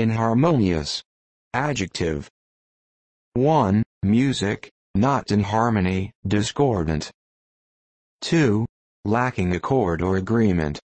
Inharmonious. Adjective. 1. Music, not in harmony, discordant. 2. Lacking accord or agreement.